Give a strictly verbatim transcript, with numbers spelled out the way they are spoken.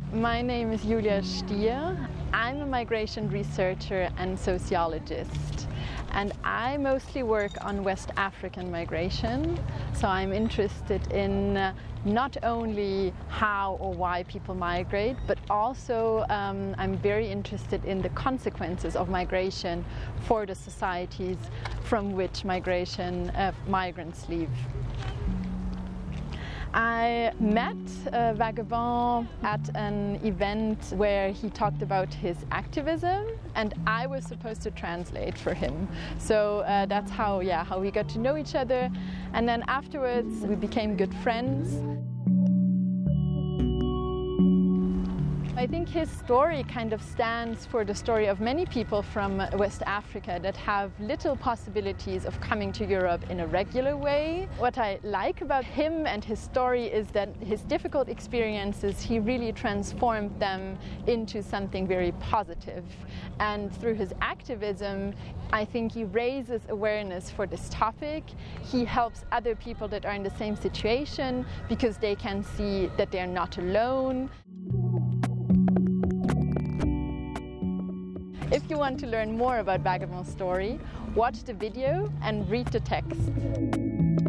My name is Julia Stier. I'm a migration researcher and sociologist, and I mostly work on West African migration. So I'm interested in uh, not only how or why people migrate, but also um, I'm very interested in the consequences of migration for the societies from which migration uh, migrants leave. I met uh, Vagabond at an event where he talked about his activism, and I was supposed to translate for him. So uh, that's how, yeah, how we got to know each other, and then afterwards we became good friends. I think his story kind of stands for the story of many people from West Africa that have little possibilities of coming to Europe in a regular way. What I like about him and his story is that his difficult experiences, he really transformed them into something very positive. And through his activism, I think he raises awareness for this topic. He helps other people that are in the same situation because they can see that they're not alone. If you want to learn more about Vagabond's story, watch the video and read the text.